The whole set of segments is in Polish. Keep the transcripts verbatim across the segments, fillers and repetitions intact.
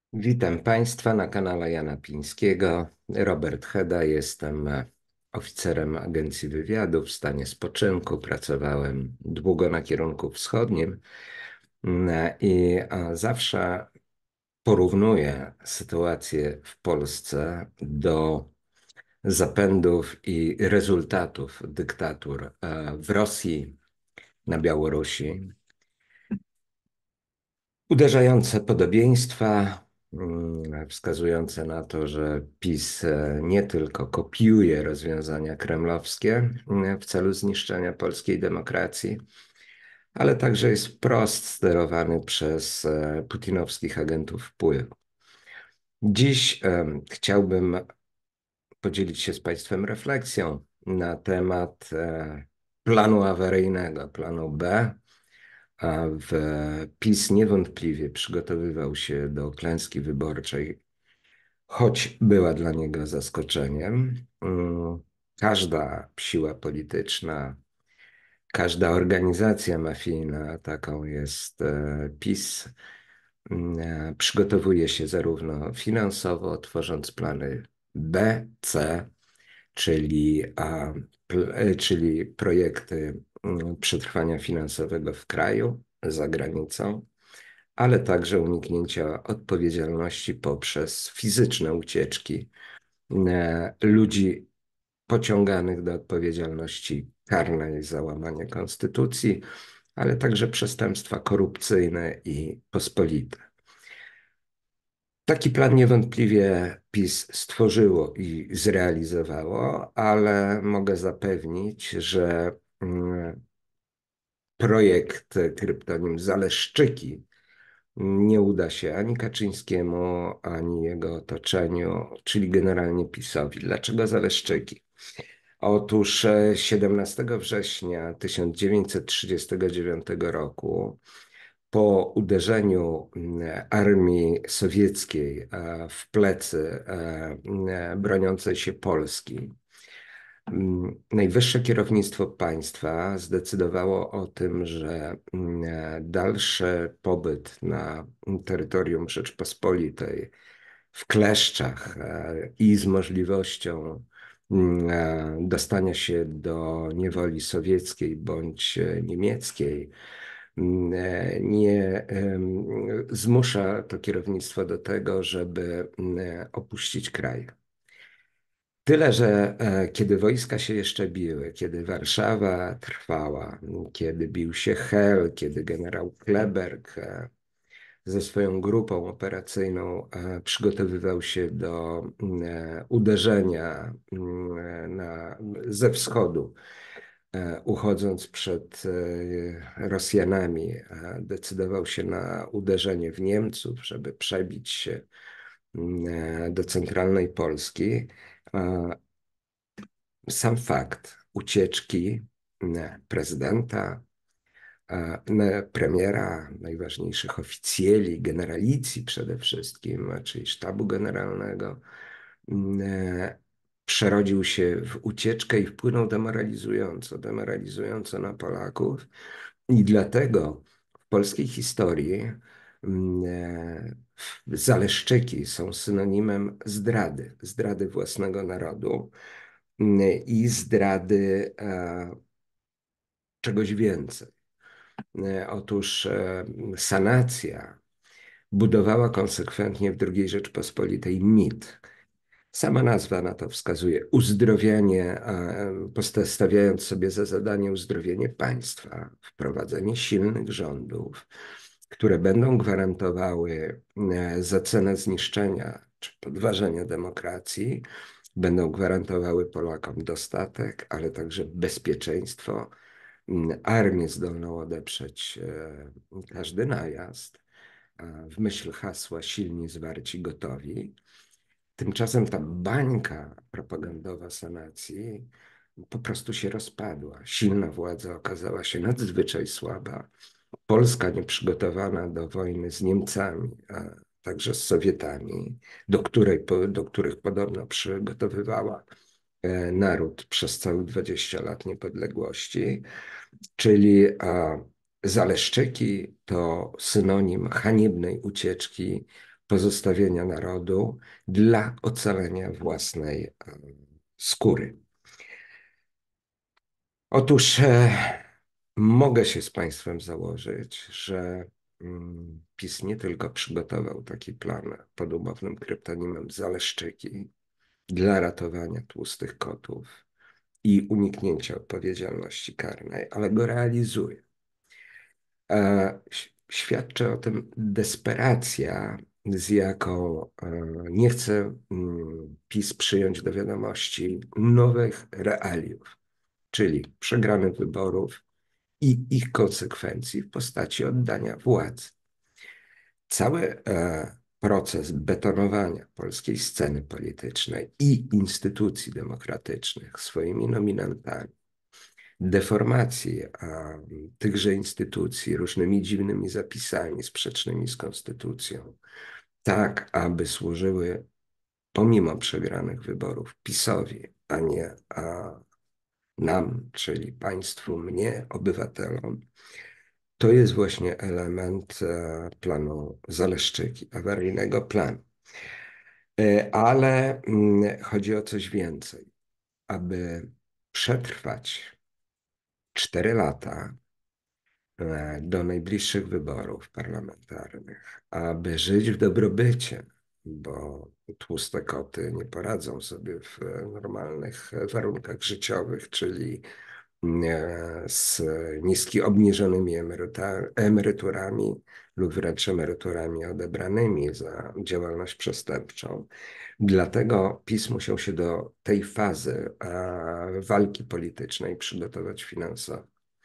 Witam Państwa na kanale Jana Pińskiego. Robert Heda, jestem e, oficerem Agencji Wywiadu w stanie spoczynku. Pracowałem długo na kierunku wschodnim mm, i e, zawsze porównuję sytuację w Polsce do zapędów i rezultatów dyktatur e, w Rosji, na Białorusi. Uderzające podobieństwa, mm, wskazujące na to, że PiS e, nie tylko kopiuje rozwiązania kremlowskie mm, w celu zniszczenia polskiej demokracji, ale także jest wprost sterowany przez e, putinowskich agentów wpływu. Dziś em, chciałbym podzielić się z Państwem refleksją na temat e, planu awaryjnego, planu B. A w PiS niewątpliwie przygotowywał się do klęski wyborczej, choć była dla niego zaskoczeniem. Mm, Każda siła polityczna, każda organizacja mafijna, taką jest e, PiS, mm, e, przygotowuje się zarówno finansowo, tworząc plany B, C, czyli, a, pl, e, czyli projekty mm, przetrwania finansowego w kraju, za granicą, ale także uniknięcia odpowiedzialności poprzez fizyczne ucieczki e, ludzi pociąganych do odpowiedzialności karnej za łamanie konstytucji, ale także przestępstwa korupcyjne i pospolite. Taki plan niewątpliwie PiS stworzyło i zrealizowało, ale mogę zapewnić, że mm, projekt kryptonim Zaleszczyki nie uda się ani Kaczyńskiemu, ani jego otoczeniu, czyli generalnie PiSowi. Dlaczego Zaleszczyki? Otóż e, siedemnastego września tysiąc dziewięćset trzydziestego dziewiątego roku, po uderzeniu mm, armii sowieckiej e, w plecy e, e, broniącej się Polski, mm, najwyższe kierownictwo państwa zdecydowało o tym, że mm, e, dalszy pobyt na terytorium Rzeczpospolitej w kleszczach e, i z możliwością mm, e, dostania się do niewoli sowieckiej bądź e, niemieckiej mm, e, nie em, zmusza to kierownictwo do tego, żeby mm, e, opuścić kraj. Tyle, że e, kiedy wojska się jeszcze biły, kiedy Warszawa trwała, kiedy bił się Hel, kiedy generał Kleberg e, ze swoją grupą operacyjną e, przygotowywał się do e, uderzenia e, na, ze wschodu, e, uchodząc przed e, Rosjanami, e, decydował się na uderzenie w Niemców, żeby przebić się e, do centralnej Polski. E, Sam fakt ucieczki e, prezydenta, e, ne- premiera, najważniejszych oficjeli, generalicji przede wszystkim, czyli sztabu generalnego, mm, e, przerodził się w ucieczkę i wpłynął demoralizująco, demoralizująco na Polaków. I dlatego w polskiej historii mm, e, Zaleszczyki są synonimem zdrady, zdrady własnego narodu mm, i zdrady e, czegoś więcej. E, Otóż e, sanacja budowała konsekwentnie w drugiej Rzeczpospolitej mit. Sama nazwa na to wskazuje uzdrowienie, e, stawiając sobie za zadanie uzdrowienie państwa, wprowadzenie silnych rządów, które będą gwarantowały e, za cenę zniszczenia czy podważenia demokracji, będą gwarantowały Polakom dostatek, ale także bezpieczeństwo, mm, armię zdolną odeprzeć e, każdy najazd, e, w myśl hasła silni, zwarci, gotowi. Tymczasem ta bańka propagandowa sanacji po prostu się rozpadła. Silna władza okazała się nadzwyczaj słaba. Polska nieprzygotowana do wojny z Niemcami, a także z Sowietami, do której, do których podobno przygotowywała e, naród przez całe dwadzieścia lat niepodległości, czyli a, Zaleszczyki to synonim haniebnej ucieczki pozostawienia narodu dla ocalenia własnej e, skóry. Otóż e, mogę się z Państwem założyć, że mm, PiS nie tylko przygotował taki plan pod umownym kryptonimem Zaleszczyki dla ratowania tłustych kotów i uniknięcia odpowiedzialności karnej, ale go realizuje. E, Świadczy o tym desperacja, z jaką e, nie chce mm, PiS przyjąć do wiadomości nowych realiów, czyli przegranych wyborów i ich konsekwencji w postaci oddania władzy. Cały e, proces betonowania polskiej sceny politycznej i instytucji demokratycznych swoimi nominantami, deformacji a, tychże instytucji różnymi dziwnymi zapisami sprzecznymi z konstytucją, tak aby służyły pomimo przegranych wyborów PiS-owi, a nie a nam, czyli państwu, mnie, obywatelom, to jest właśnie element e, planu Zaleszczyki, awaryjnego planu. E, Ale mm, chodzi o coś więcej. Aby przetrwać cztery lata e, do najbliższych wyborów parlamentarnych, aby żyć w dobrobycie, bo tłuste koty nie poradzą sobie w normalnych warunkach życiowych, czyli e, z niski obniżonymi emeryta, emeryturami lub wręcz emeryturami odebranymi za działalność przestępczą. Dlatego PiS musiał się do tej fazy e, walki politycznej przygotować finansowo.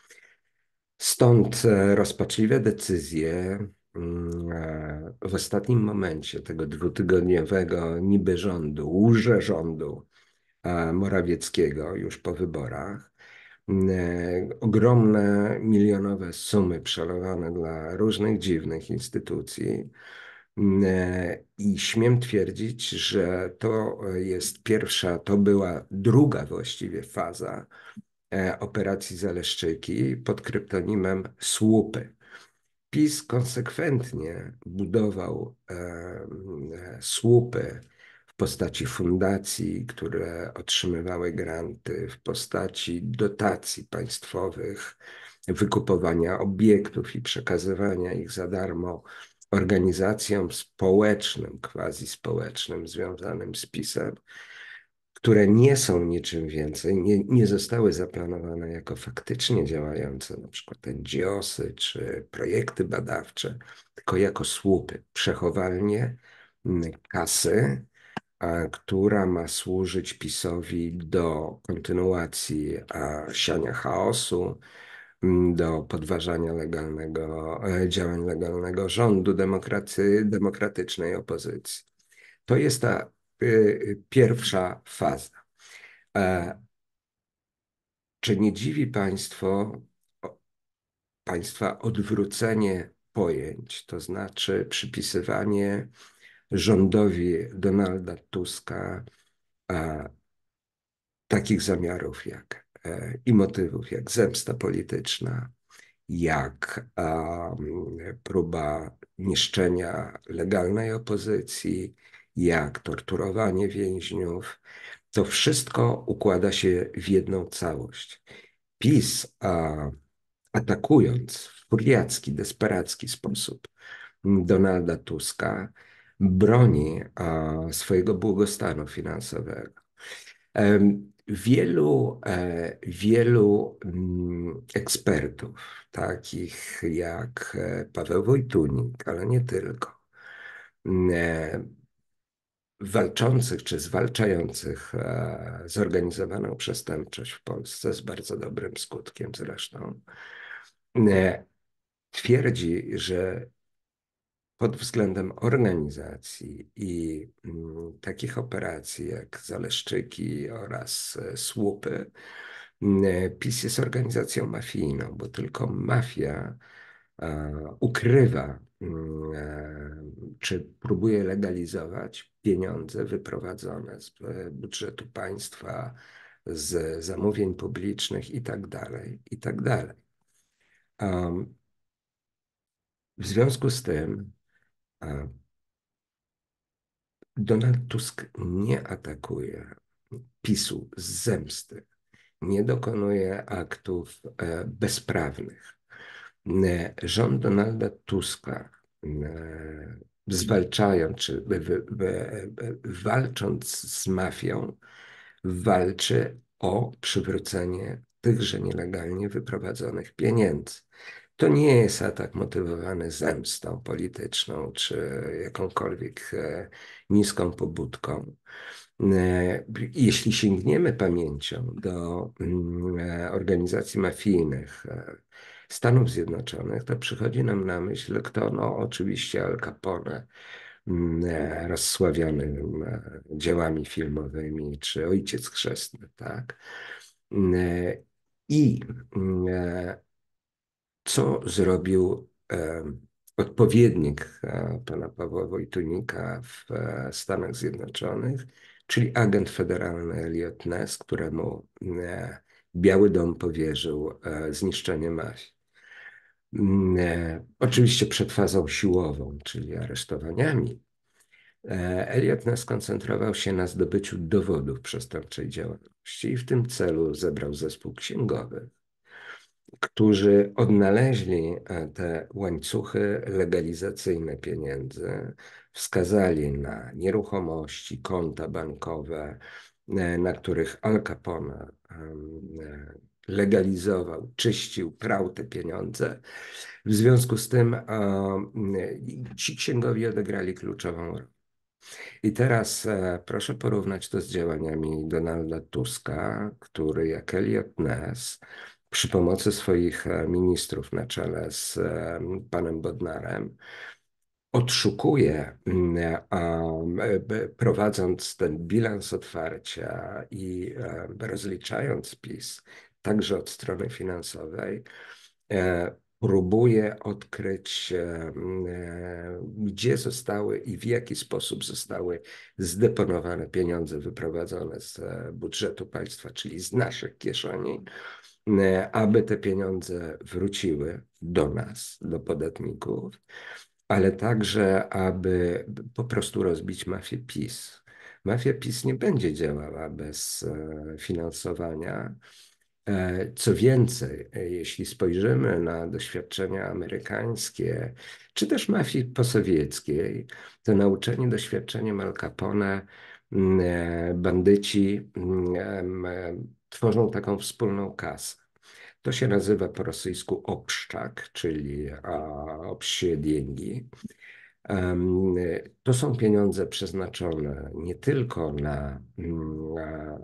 Stąd e, rozpaczliwe decyzje mm, e, w ostatnim momencie tego dwutygodniowego niby rządu, łże rządu e, Morawieckiego już po wyborach. Mm, e, Ogromne milionowe sumy przelewane dla różnych dziwnych instytucji. Mm, e, I śmiem twierdzić, że to jest pierwsza, to była druga właściwie faza e, operacji Zaleszczyki pod kryptonimem Słupy. PiS konsekwentnie budował e, e, słupy w postaci fundacji, które otrzymywały granty, w postaci dotacji państwowych, wykupowania obiektów i przekazywania ich za darmo organizacjom społecznym, quasi społecznym, związanym z PiS-em, które nie są niczym więcej, nie, nie zostały zaplanowane jako faktycznie działające, na przykład N G O sy czy projekty badawcze, tylko jako słupy, przechowalnie mm, kasy, a, która ma służyć PiS-owi do kontynuacji a, siania chaosu, mm, do podważania legalnego, e, działań legalnego rządu, demokraty, demokratycznej opozycji. To jest ta y, pierwsza faza. E, Czy nie dziwi państwo, Państwa odwrócenie pojęć, to znaczy przypisywanie rządowi Donalda Tuska a, takich zamiarów jak e, i motywów jak zemsta polityczna, jak a, próba niszczenia legalnej opozycji, jak torturowanie więźniów. To wszystko układa się w jedną całość. PiS, a, atakując w furiacki, desperacki sposób Donalda Tuska, broni a, swojego błogostanu finansowego. Em, Wielu, e, wielu mm, ekspertów, takich jak e, Paweł Wojtunik, ale nie tylko, mm, e, walczących czy zwalczających e, zorganizowaną przestępczość w Polsce, z bardzo dobrym skutkiem zresztą, e, twierdzi, że pod względem organizacji i mm, takich operacji jak Zaleszczyki oraz e, słupy, mm, PiS jest organizacją mafijną, bo tylko mafia e, ukrywa mm, e, czy próbuje legalizować pieniądze wyprowadzone z e, budżetu państwa, z zamówień publicznych i tak dalej, i tak dalej. Um, w związku z tym, Donald Tusk nie atakuje PiSu z zemsty, nie dokonuje aktów e, bezprawnych. E, Rząd Donalda Tuska, e, zwalczając czy wy- wy- wy- walcząc z mafią, walczy o przywrócenie tychże nielegalnie wyprowadzonych pieniędzy. To nie jest atak motywowany zemstą polityczną czy jakąkolwiek e, niską pobudką. E, Jeśli sięgniemy pamięcią do mm, e, organizacji mafijnych e, Stanów Zjednoczonych, to przychodzi nam na myśl kto? No oczywiście Al Capone, mm, e, rozsławiony mm, dziełami filmowymi, czy Ojciec Chrzestny, tak? Mm, e, I mm, e, co zrobił e, odpowiednik e, pana Pawła Wojtunika w e, Stanach Zjednoczonych, czyli agent federalny Elliot Ness, któremu e, Biały Dom powierzył e, zniszczenie mafii. Mm, e, Oczywiście przed fazą siłową, czyli aresztowaniami, e, Elliot Ness skoncentrował się na zdobyciu dowodów przestępczej działalności i w tym celu zebrał zespół księgowych, którzy odnaleźli e, te łańcuchy legalizacyjne pieniędzy, wskazali na nieruchomości, konta bankowe, e, na których Al Capone e, legalizował, czyścił, prał te pieniądze. W związku z tym e, ci księgowi odegrali kluczową rolę. I teraz e, proszę porównać to z działaniami Donalda Tuska, który jak Elliot Ness przy pomocy swoich e, ministrów na czele z e, panem Bodnarem odszukuje, mm, a, e, prowadząc ten bilans otwarcia i e, rozliczając PiS, także od strony finansowej, e, próbuje odkryć, e, e, gdzie zostały i w jaki sposób zostały zdeponowane pieniądze wyprowadzone z e, budżetu państwa, czyli z naszych kieszeni, e, aby te pieniądze wróciły do nas, do podatników, ale także, aby po prostu rozbić mafię PiS. Mafia PiS nie będzie działała bez e, finansowania. E, Co więcej, e, jeśli spojrzymy na doświadczenia amerykańskie, czy też mafii posowieckiej, to nauczeni doświadczeniem Al Capone, mm, e, bandyci mm, em, e, tworzą taką wspólną kasę. To się nazywa po rosyjsku obszczak, czyli a, obsie деньги. Em, To są pieniądze przeznaczone nie tylko na, mm, na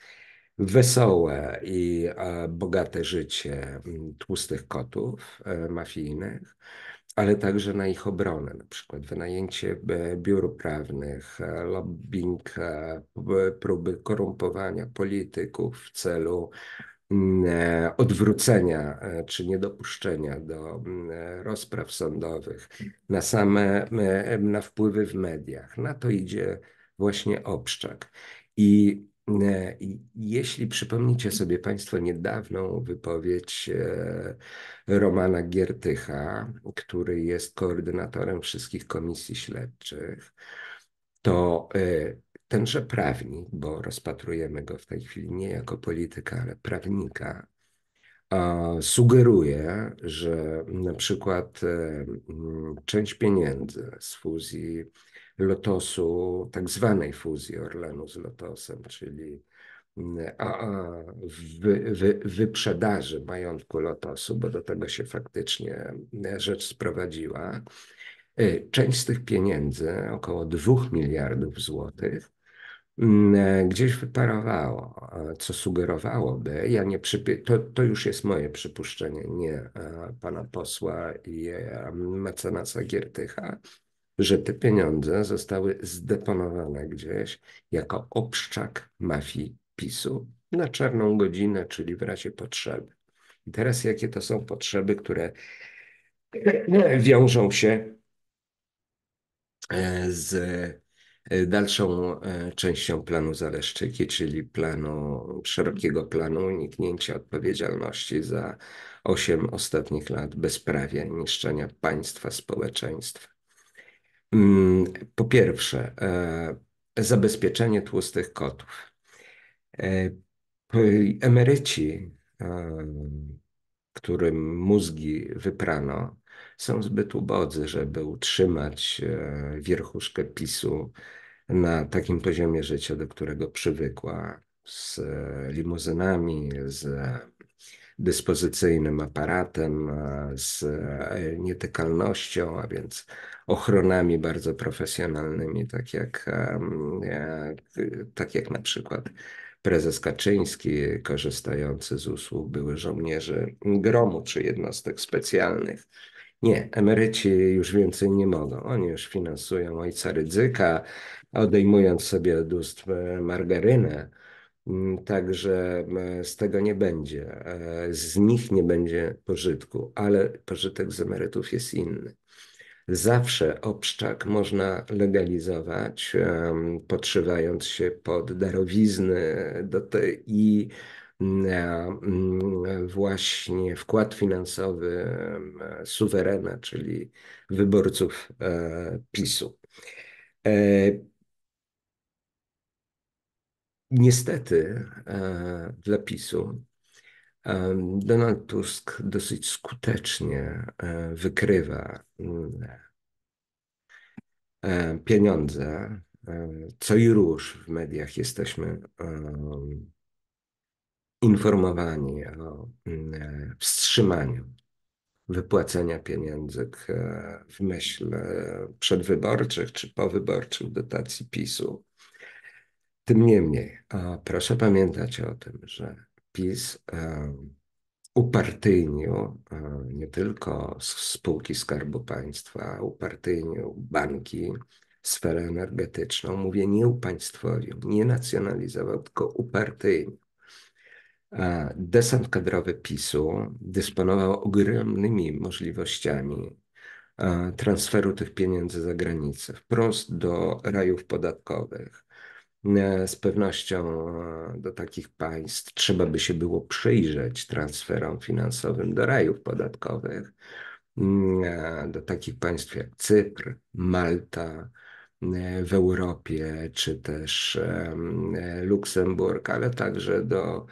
wesołe i e, bogate życie mm, tłustych kotów e, mafijnych, ale także na ich obronę, na przykład wynajęcie e, biur prawnych, e, lobbying, e, p- próby korumpowania polityków w celu mm, e, odwrócenia e, czy niedopuszczenia do mm, e, rozpraw sądowych, na same e, na wpływy w mediach. Na to idzie właśnie obszczak. I e, i jeśli przypomnicie sobie Państwo niedawną wypowiedź e, Romana Giertycha, który jest koordynatorem wszystkich komisji śledczych, to e, tenże prawnik, bo rozpatrujemy go w tej chwili nie jako polityka, ale prawnika, a sugeruje, że na przykład e, mm, część pieniędzy z fuzji Lotosu, tak zwanej fuzji Orlenu z Lotosem, czyli mm, a, a, wy, wy, wyprzedaży majątku Lotosu, bo do tego się faktycznie e, rzecz sprowadziła. E, Część z tych pieniędzy, około dwóch miliardów złotych, mm, e, gdzieś wyparowało, e, co sugerowałoby, ja nie przypie- to, to już jest moje przypuszczenie, nie e, pana posła i e, mecenasa Giertycha, że te pieniądze zostały zdeponowane gdzieś jako obszczak mafii PiSu na czarną godzinę, czyli w razie potrzeby. I teraz jakie to są potrzeby, które e, wiążą się e, z e, dalszą e, częścią planu Zaleszczyki, czyli planu, szerokiego planu uniknięcia odpowiedzialności za osiem ostatnich lat bezprawia i niszczenia państwa, społeczeństwa. Mm, Po pierwsze, e, zabezpieczenie tłustych kotów. E, Emeryci, którym mózgi wyprano, są zbyt ubodzy, żeby utrzymać e, wierchuszkę PiSu na takim poziomie życia, do którego przywykła, z e, limuzynami, z dyspozycyjnym aparatem, e, z e, nietykalnością, a więc ochronami bardzo profesjonalnymi, tak jak, em, e, tak jak na przykład prezes Kaczyński, korzystający z usług byłych żołnierzy GROM-u czy jednostek specjalnych. Nie, emeryci już więcej nie mogą. Oni już finansują ojca Rydzyka, odejmując sobie od ust e, margarynę. Mm, Także e, z tego nie będzie. E, Z nich nie będzie pożytku, ale pożytek z emerytów jest inny. Zawsze obszczak można legalizować, em, podszywając się pod darowizny do te, i mm, mm, właśnie wkład finansowy em, suwerena, czyli wyborców e, PiSu. E, Niestety e, dla PiSu em, Donald Tusk dosyć skutecznie e, wykrywa mm, e, pieniądze. E, Co i róż w mediach jesteśmy em, informowani o mm, e, wstrzymaniu wypłacenia pieniędzy k- e, w myśl e, przedwyborczych czy powyborczych dotacji PiSu. Tym niemniej, a proszę pamiętać o tym, że PiS em, upartyjnił e, nie tylko s- spółki Skarbu Państwa, upartyjnił banki, sferę energetyczną. Mówię, nie upaństwowił, nie nacjonalizował, tylko upartyjnił. A desant kadrowy PiSu dysponował ogromnymi możliwościami e, transferu tych pieniędzy za granicę, wprost do rajów podatkowych. E, Z pewnością e, do takich państw trzeba by się było przyjrzeć transferom finansowym do rajów podatkowych, Mm, e, do takich państw jak Cypr, Malta, e, w Europie, czy też em, e, Luksemburg, ale także do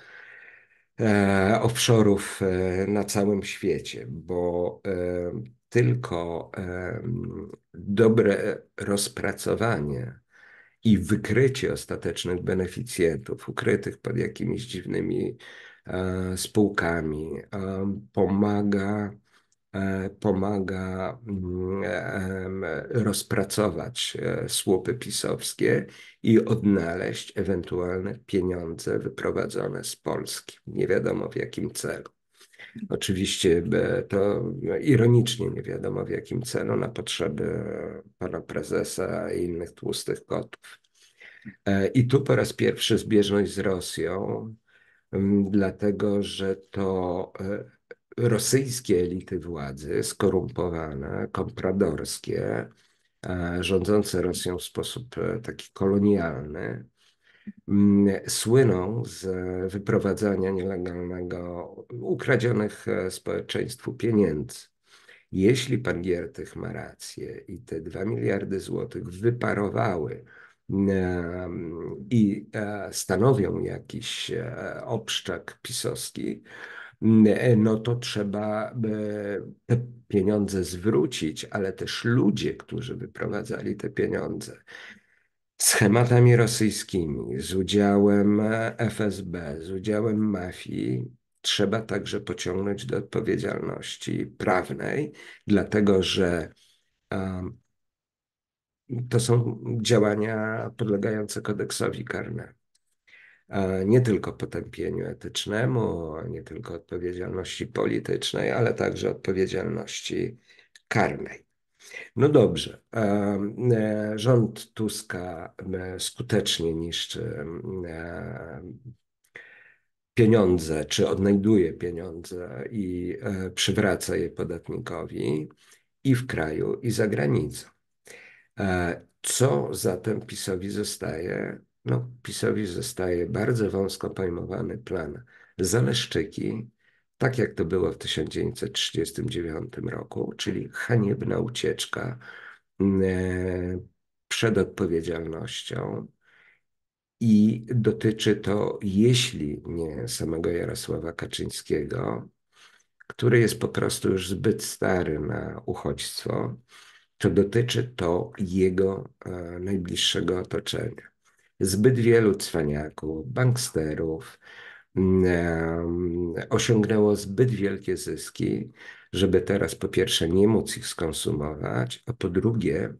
e, offshore'ów e, na całym świecie, bo e, tylko em, dobre rozpracowanie i wykrycie ostatecznych beneficjentów ukrytych pod jakimiś dziwnymi e, spółkami e, pomaga, e, pomaga mm, em, rozpracować e, słupy pisowskie i odnaleźć ewentualne pieniądze wyprowadzone z Polski. Nie wiadomo w jakim celu. Oczywiście e, to ironicznie nie wiadomo w jakim celu, na potrzeby e, pana prezesa i innych tłustych kotów. E, I tu po raz pierwszy zbieżność z Rosją, m, dlatego że to e, rosyjskie elity władzy, skorumpowane, kompradorskie, e, rządzące Rosją w sposób e, taki kolonialny, m, słyną z wyprowadzania nielegalnego, ukradzionych e, społeczeństwu pieniędzy. Jeśli pan Giertych ma rację i te dwa miliardy złotych wyparowały em, i e, stanowią jakiś e, obszczak pisowski, m, no to trzeba e, te pieniądze zwrócić, ale też ludzie, którzy wyprowadzali te pieniądze schematami rosyjskimi, z udziałem F S B, z udziałem mafii, trzeba także pociągnąć do odpowiedzialności prawnej, dlatego że um, to są działania podlegające kodeksowi karnemu. A nie tylko potępieniu etycznemu, nie tylko odpowiedzialności politycznej, ale także odpowiedzialności karnej. No dobrze. E, Rząd Tuska e, skutecznie niszczy e, pieniądze, czy odnajduje pieniądze i e, przywraca je podatnikowi i w kraju, i za granicą. E, Co zatem PiSowi zostaje? No, PiSowi zostaje bardzo wąsko pojmowany plan Zaleszczyki, tak jak to było w tysiąc dziewięćset trzydziestym dziewiątym roku, czyli haniebna ucieczka, e, przed odpowiedzialnością i dotyczy to, jeśli nie samego Jarosława Kaczyńskiego, który jest po prostu już zbyt stary na uchodźstwo, to dotyczy to jego e, najbliższego otoczenia. Zbyt wielu cwaniaków, banksterów mm, e, osiągnęło zbyt wielkie zyski, żeby teraz po pierwsze nie móc ich skonsumować, a po drugie,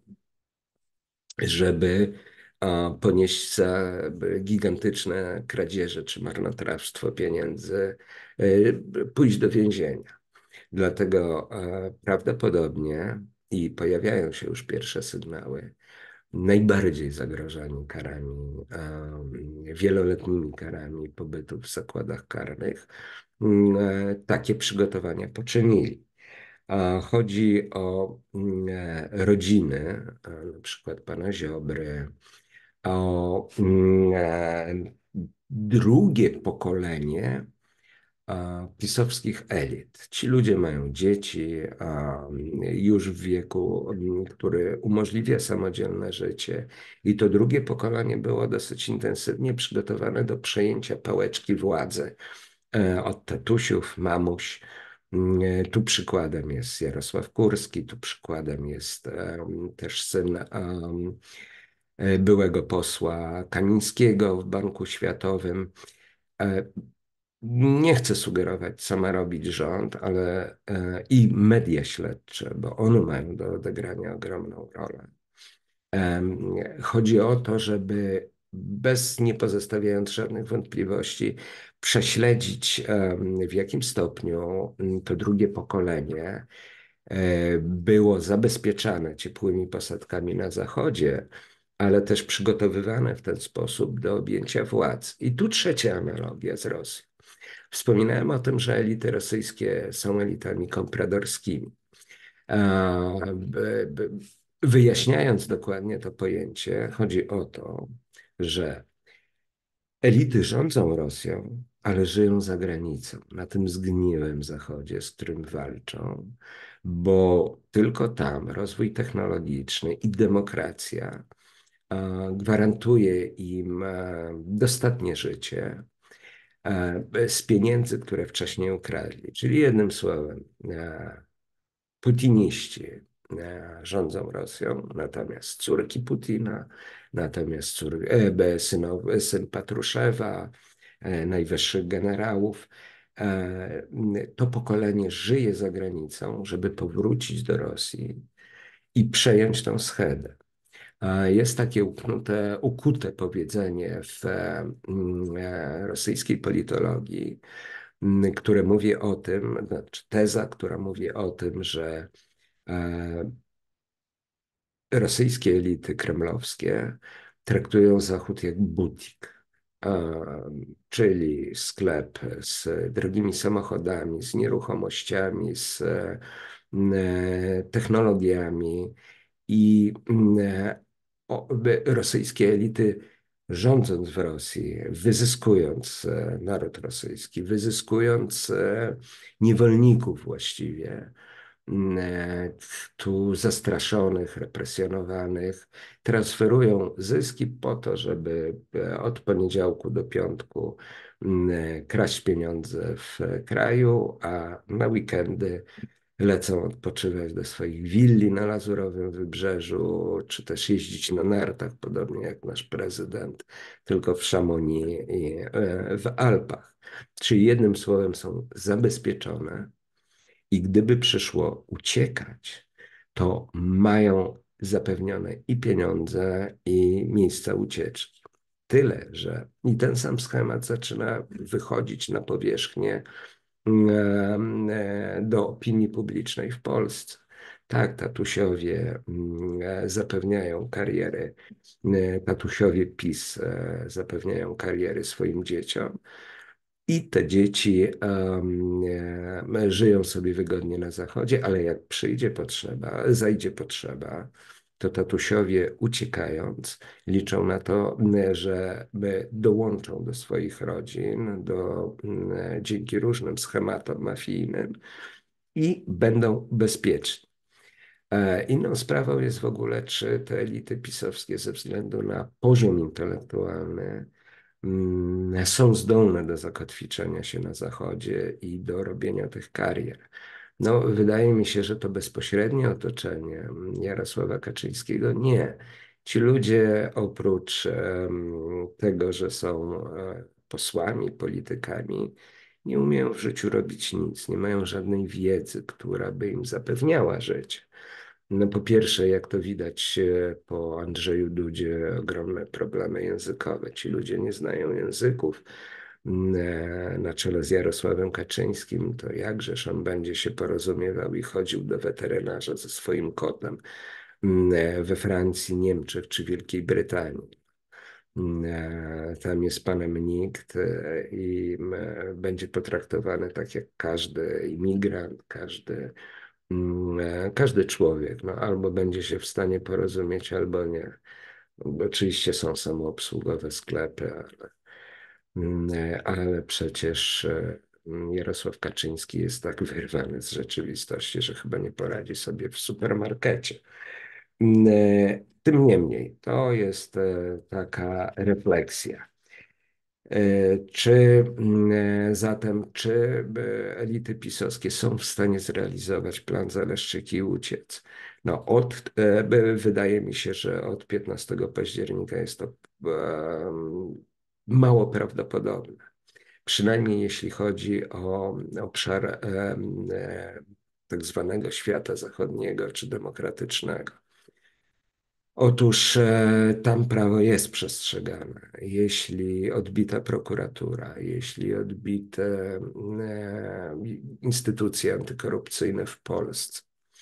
żeby e, ponieść za gigantyczne kradzieże czy marnotrawstwo pieniędzy, e, pójść do więzienia. Dlatego e, prawdopodobnie, i pojawiają się już pierwsze sygnały, najbardziej zagrożeni karami, e, wieloletnimi karami pobytu w zakładach karnych, m, e, takie przygotowania poczynili. A chodzi o m, e, rodziny, e, na przykład pana Ziobry, o m, e, drugie pokolenie a, pisowskich elit. Ci ludzie mają dzieci a, już w wieku, m, który umożliwia samodzielne życie. I to drugie pokolenie było dosyć intensywnie przygotowane do przejęcia pałeczki władzy e, od tatusiów, mamuś. Mm, e, Tu przykładem jest Jarosław Kurski, tu przykładem jest em, też syn em, e, byłego posła Kamińskiego w Banku Światowym. E, Nie chcę sugerować, co ma robić rząd, ale e, i media śledcze, bo one mają do odegrania ogromną rolę. Em, Chodzi o to, żeby bez nie pozostawiając żadnych wątpliwości prześledzić, em, w jakim stopniu m, to drugie pokolenie e, było zabezpieczane ciepłymi posadkami na Zachodzie, ale też przygotowywane w ten sposób do objęcia władz. I tu trzecia analogia z Rosją. Wspominałem o tym, że elity rosyjskie są elitami kompradorskimi. Wyjaśniając dokładnie to pojęcie, chodzi o to, że elity rządzą Rosją, ale żyją za granicą, na tym zgniłym zachodzie, z którym walczą, bo tylko tam rozwój technologiczny i demokracja gwarantuje im dostatnie życie z pieniędzy, które wcześniej ukradli. Czyli jednym słowem, putiniści rządzą Rosją, natomiast córki Putina, natomiast cór, e, synow, syn Patruszewa, e, najwyższych generałów, e, to pokolenie żyje za granicą, żeby powrócić do Rosji i przejąć tą schedę. Jest takie uknute, ukute powiedzenie w e, rosyjskiej politologii, które mówi o tym, znaczy teza, która mówi o tym, że e, rosyjskie elity kremlowskie traktują Zachód jak butik, czyli sklep z drogimi samochodami, z nieruchomościami, z e, technologiami i rosyjskie elity rządząc w Rosji, wyzyskując e, naród rosyjski, wyzyskując e, niewolników właściwie, e, tu zastraszonych, represjonowanych, transferują zyski po to, żeby od poniedziałku do piątku kraść pieniądze w kraju, a na weekendy lecą odpoczywać do swoich willi na Lazurowym Wybrzeżu, czy też jeździć na nartach, podobnie jak nasz prezydent, tylko w Chamonix i w Alpach. Czyli jednym słowem są zabezpieczone i gdyby przyszło uciekać, to mają zapewnione i pieniądze, i miejsca ucieczki. Tyle, że i ten sam schemat zaczyna wychodzić na powierzchnię do opinii publicznej w Polsce. Tak, tatusiowie zapewniają kariery, tatusiowie PiS zapewniają kariery swoim dzieciom i te dzieci um, żyją sobie wygodnie na Zachodzie, ale jak przyjdzie potrzeba, zajdzie potrzeba, to tatusiowie uciekając liczą na to, że dołączą do swoich rodzin, do, dzięki różnym schematom mafijnym i będą bezpieczni. E, Inną sprawą jest w ogóle, czy te elity pisowskie ze względu na poziom intelektualny mm, są zdolne do zakotwiczenia się na Zachodzie i do robienia tych karier. No, wydaje mi się, że to bezpośrednie otoczenie Jarosława Kaczyńskiego nie. Ci ludzie oprócz em, tego, że są e, posłami, politykami, nie umieją w życiu robić nic, nie mają żadnej wiedzy, która by im zapewniała życie. No po pierwsze, jak to widać e, po Andrzeju Dudzie, ogromne problemy językowe. Ci ludzie nie znają języków. Mm, e, Na czele z Jarosławem Kaczyńskim, to jakżeż on będzie się porozumiewał i chodził do weterynarza ze swoim kotem mm, e, we Francji, Niemczech czy Wielkiej Brytanii. Mm, e, Tam jest panem nikt e, i e, będzie potraktowany tak jak każdy imigrant, każdy Mm, e, każdy człowiek, no, albo będzie się w stanie porozumieć, albo nie. Bo oczywiście są samoobsługowe sklepy, ale, mm, e, ale przecież e, mm, Jarosław Kaczyński jest tak wyrwany z rzeczywistości, że chyba nie poradzi sobie w supermarkecie. Mm, e, Tym niemniej, to jest e, taka refleksja. E, Czy mm, e, zatem, czy e, elity pisowskie są w stanie zrealizować plan Zaleszczyk i uciec? No, od, e, b- wydaje mi się, że od piętnastego października jest to em, mało prawdopodobne. Przynajmniej jeśli chodzi o obszar em, e, tak zwanego świata zachodniego czy demokratycznego. Otóż e, tam prawo jest przestrzegane. Jeśli odbita prokuratura, jeśli odbite e, instytucje antykorupcyjne w Polsce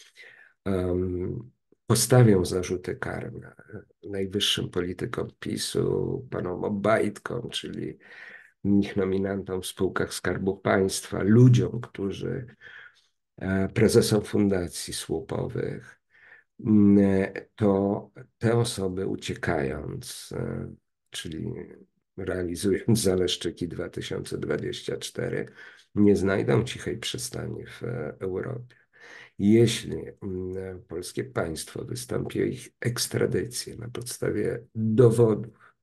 em, postawią zarzuty karne najwyższym politykom PiSu, panom Obajtkom, czyli ich nominantom w spółkach Skarbu Państwa, ludziom, którzy e, prezesom fundacji słupowych, mm, to te osoby uciekając, e, czyli realizując zaleszczyki dwa tysiące dwadzieścia cztery, nie znajdą cichej przystani w e, Europie. Jeśli mm, polskie państwo wystąpi o ich ekstradycję na podstawie dowodów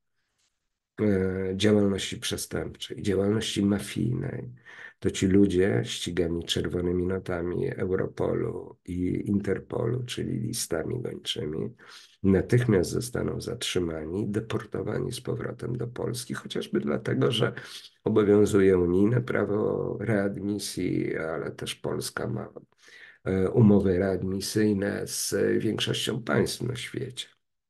e, działalności przestępczej, działalności mafijnej, to ci ludzie ścigani czerwonymi notami Europolu i Interpolu, czyli listami gończymi, natychmiast zostaną zatrzymani, deportowani z powrotem do Polski, chociażby dlatego, że obowiązuje unijne prawo readmisji, ale też Polska ma e, umowy readmisyjne z większością państw na świecie.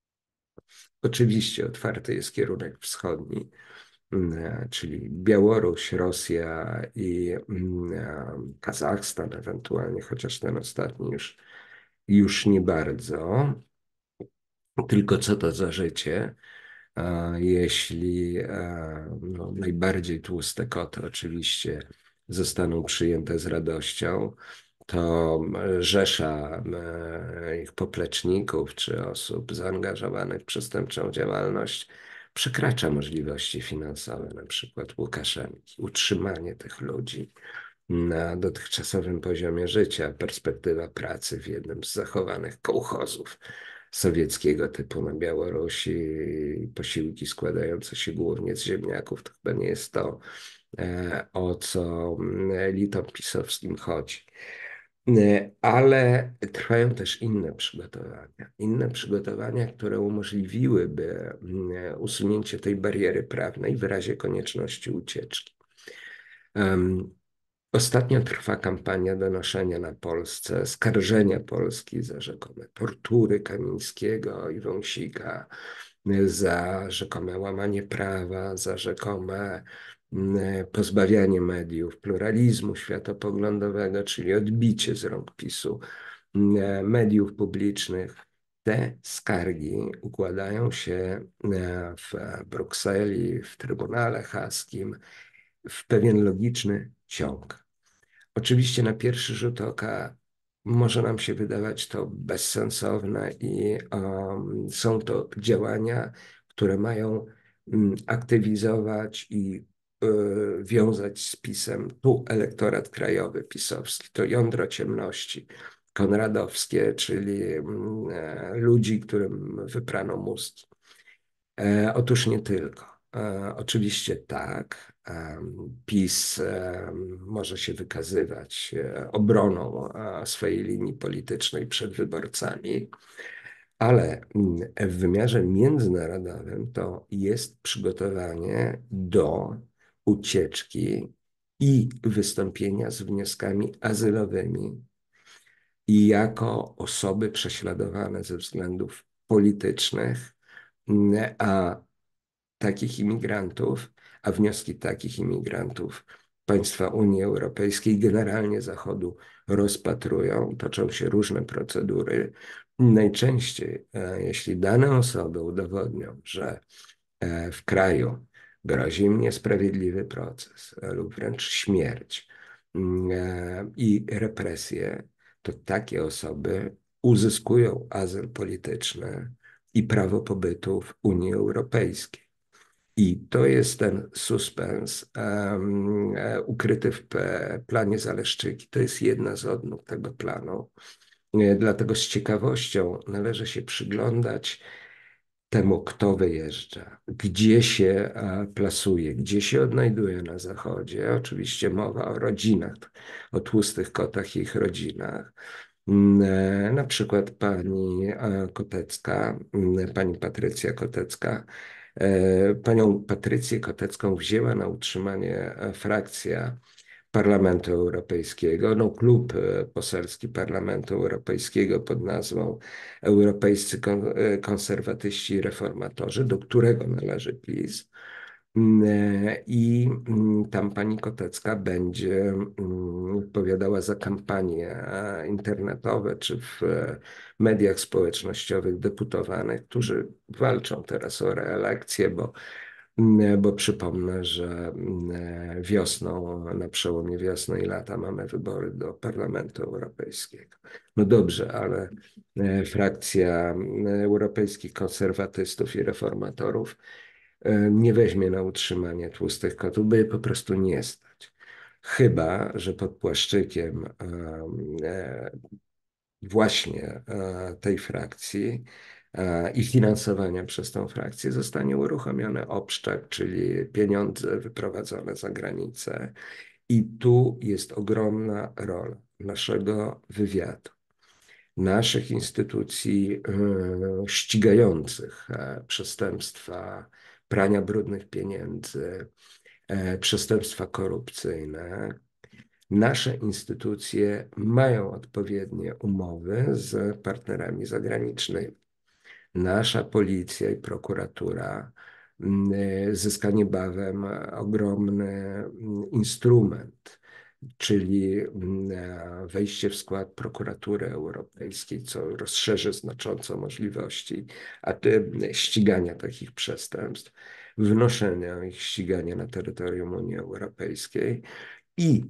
Oczywiście otwarty jest kierunek wschodni, mm, czyli Białoruś, Rosja i mm, Kazachstan ewentualnie, chociaż ten ostatni już, już nie bardzo. Tylko co to za życie, a jeśli a, no, najbardziej tłuste koty oczywiście zostaną przyjęte z radością, to rzesza e, ich popleczników czy osób zaangażowanych w przestępczą działalność przekracza możliwości finansowe, na przykład Łukaszenki. Utrzymanie tych ludzi na dotychczasowym poziomie życia, perspektywa pracy w jednym z zachowanych kołchozów sowieckiego typu na Białorusi, posiłki składające się głównie z ziemniaków, to chyba nie jest to, e, o co elitom pisowskim chodzi. E, Ale trwają też inne przygotowania. Inne przygotowania, które umożliwiłyby mm, usunięcie tej bariery prawnej w razie konieczności ucieczki. Em, Ostatnio trwa kampania donoszenia na Polsce, skarżenia Polski za rzekome tortury Kamińskiego i Wąsika, za rzekome łamanie prawa, za rzekome mm, pozbawianie mediów pluralizmu światopoglądowego, czyli odbicie z rąk PiSu mm, mediów publicznych. Te skargi układają się e, w Brukseli, w Trybunale Haskim, w pewien logiczny ciąg. Oczywiście na pierwszy rzut oka może nam się wydawać to bezsensowne i um, są to działania, które mają um, aktywizować i y, wiązać z PiSem tu elektorat krajowy pisowski, to jądro ciemności, konradowskie, czyli ludzi, którym wyprano mózgi. Otóż nie tylko. Oczywiście tak, PiS może się wykazywać obroną swojej linii politycznej przed wyborcami, ale w wymiarze międzynarodowym to jest przygotowanie do ucieczki i wystąpienia z wnioskami azylowymi i jako osoby prześladowane ze względów politycznych, a takich imigrantów, a wnioski takich imigrantów państwa Unii Europejskiej, generalnie Zachodu, rozpatrują, toczą się różne procedury. Najczęściej, jeśli dane osoby udowodnią, że w kraju grozi im niesprawiedliwy proces lub wręcz śmierć i represje, to takie osoby uzyskują azyl polityczny i prawo pobytu w Unii Europejskiej. I to jest ten suspens um, ukryty w planie Zaleszczyki. To jest jedna z odnóg tego planu. Dlatego z ciekawością należy się przyglądać temu, kto wyjeżdża, gdzie się plasuje, gdzie się odnajduje na Zachodzie. Oczywiście mowa o rodzinach, o tłustych kotach i ich rodzinach. Na przykład pani Kotecka, pani Patrycja Kotecka, panią Patrycję Kotecką wzięła na utrzymanie frakcja Parlamentu Europejskiego, no klub poselski Parlamentu Europejskiego pod nazwą Europejscy Konserwatyści i Reformatorzy, do którego należy PiS. I tam pani Kotecka będzie odpowiadała za kampanie internetowe czy w mediach społecznościowych deputowanych, którzy walczą teraz o reelekcję, bo bo przypomnę, że wiosną, na przełomie wiosny i lata mamy wybory do Parlamentu Europejskiego. No dobrze, ale frakcja europejskich konserwatystów i reformatorów nie weźmie na utrzymanie tłustych kotów, by je po prostu nie stać. Chyba że pod płaszczykiem właśnie tej frakcji i finansowania przez tą frakcję zostanie uruchomiony obszczak, czyli pieniądze wyprowadzone za granicę. I tu jest ogromna rola naszego wywiadu, naszych instytucji ścigających przestępstwa prania brudnych pieniędzy, przestępstwa korupcyjne. Nasze instytucje mają odpowiednie umowy z partnerami zagranicznymi. Nasza policja i prokuratura zyska niebawem ogromny instrument, czyli wejście w skład prokuratury europejskiej, co rozszerzy znacząco możliwości ścigania takich przestępstw, wnoszenia ich ścigania na terytorium Unii Europejskiej i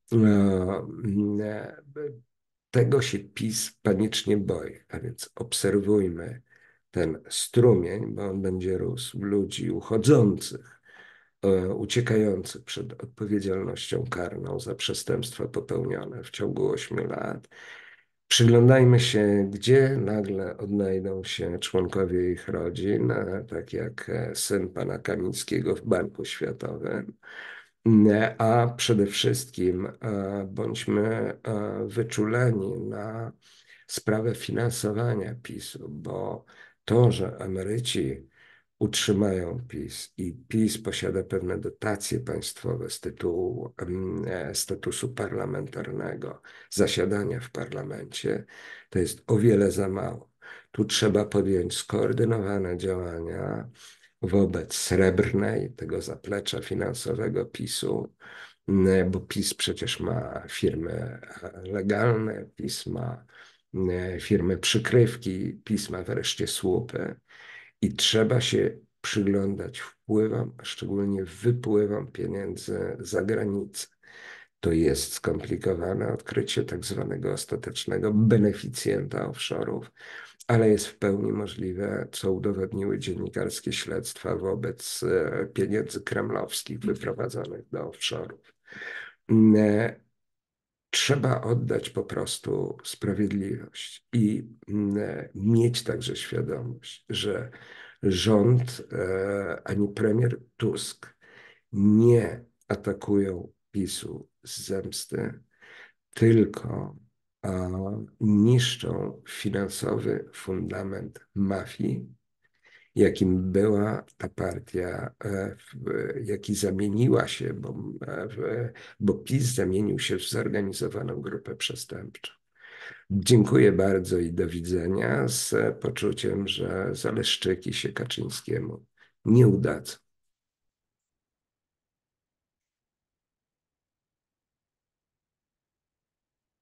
tego się PiS panicznie boi, a więc obserwujmy ten strumień, bo on będzie rósł, ludzi uchodzących, uciekających przed odpowiedzialnością karną za przestępstwa popełnione w ciągu ośmiu lat. Przyglądajmy się, gdzie nagle odnajdą się członkowie ich rodzin, tak jak syn pana Kamińskiego w Banku Światowym. A przede wszystkim bądźmy wyczuleni na sprawę finansowania PiS-u, bo to, że emeryci utrzymają PiS i PiS posiada pewne dotacje państwowe z tytułu statusu parlamentarnego, zasiadania w parlamencie, to jest o wiele za mało. Tu trzeba podjąć skoordynowane działania wobec Srebrnej, tego zaplecza finansowego PiS-u, bo PiS przecież ma firmy legalne, PiS ma firmy przykrywki, PiS ma wreszcie słupy i trzeba się przyglądać wpływom, a szczególnie wypływom pieniędzy za granicę. To jest skomplikowane odkrycie tak zwanego ostatecznego beneficjenta offshore'ów, ale jest w pełni możliwe, co udowodniły dziennikarskie śledztwa wobec pieniędzy kremlowskich wyprowadzonych do offshore'ów. trzeba oddać po prostu sprawiedliwość i mm, mieć także świadomość, że rząd e, ani premier Tusk nie atakują PiSu z zemsty, tylko a, niszczą finansowy fundament mafii, jakim była ta partia, e, w, jaki zamieniła się, bo, e, w, bo PiS zamienił się w zorganizowaną grupę przestępczą. Dziękuję bardzo i do widzenia z poczuciem, że Zaleszczyki się Kaczyńskiemu nie udadzą.